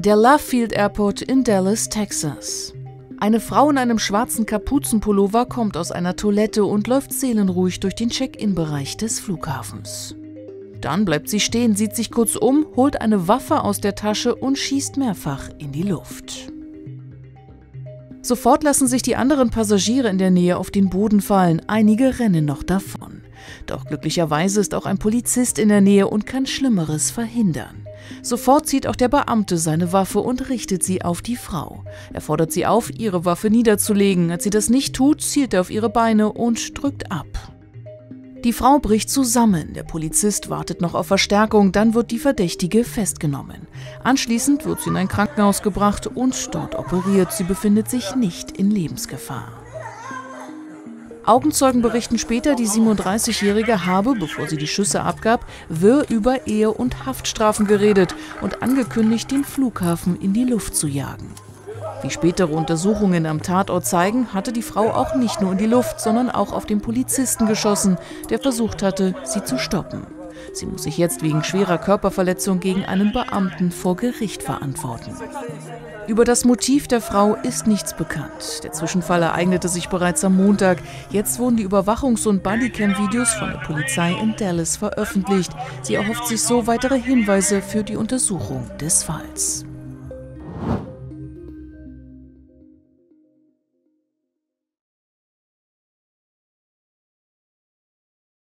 Der Love Field Airport in Dallas, Texas. Eine Frau in einem schwarzen Kapuzenpullover kommt aus einer Toilette und läuft seelenruhig durch den Check-in-Bereich des Flughafens. Dann bleibt sie stehen, sieht sich kurz um, holt eine Waffe aus der Tasche und schießt mehrfach in die Luft. Sofort lassen sich die anderen Passagiere in der Nähe auf den Boden fallen, einige rennen noch davon. Doch glücklicherweise ist auch ein Polizist in der Nähe und kann Schlimmeres verhindern. Sofort zieht auch der Beamte seine Waffe und richtet sie auf die Frau. Er fordert sie auf, ihre Waffe niederzulegen. Als sie das nicht tut, zielt er auf ihre Beine und drückt ab. Die Frau bricht zusammen, der Polizist wartet noch auf Verstärkung, dann wird die Verdächtige festgenommen. Anschließend wird sie in ein Krankenhaus gebracht und dort operiert. Sie befindet sich nicht in Lebensgefahr. Augenzeugen berichten später, die 37-Jährige habe, bevor sie die Schüsse abgab, wirr über Ehe- und Haftstrafen geredet und angekündigt, den Flughafen in die Luft zu jagen. Wie spätere Untersuchungen am Tatort zeigen, hatte die Frau auch nicht nur in die Luft, sondern auch auf den Polizisten geschossen, der versucht hatte, sie zu stoppen. Sie muss sich jetzt wegen schwerer Körperverletzung gegen einen Beamten vor Gericht verantworten. Über das Motiv der Frau ist nichts bekannt. Der Zwischenfall ereignete sich bereits am Montag. Jetzt wurden die Überwachungs- und Bodycam-Videos von der Polizei in Dallas veröffentlicht. Sie erhofft sich so weitere Hinweise für die Untersuchung des Falls.